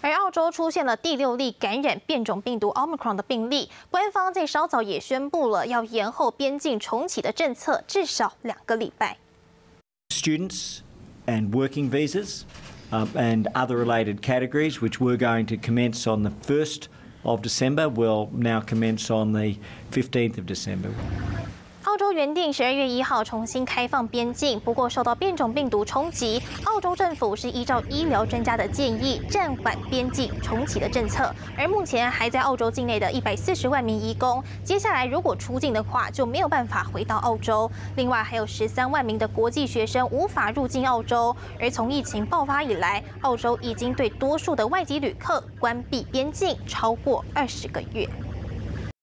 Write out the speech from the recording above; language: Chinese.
而澳洲出现了第6例感染变种病毒 Omicron 的病例，官方在稍早也宣布了要延后边境重启的政策，至少2个礼拜。 Students and working visas and other related categories, which were going to commence on the 1st of December, will now commence on the 15th of December. 澳洲原定12月1号重新开放边境，不过受到变种病毒冲击，澳洲政府是依照医疗专家的建议暂缓边境重启的政策。而目前还在澳洲境内的140万名移工，接下来如果出境的话，就没有办法回到澳洲。另外还有13万名的国际学生无法入境澳洲。而从疫情爆发以来，澳洲已经对多数的外籍旅客关闭边境超过20个月。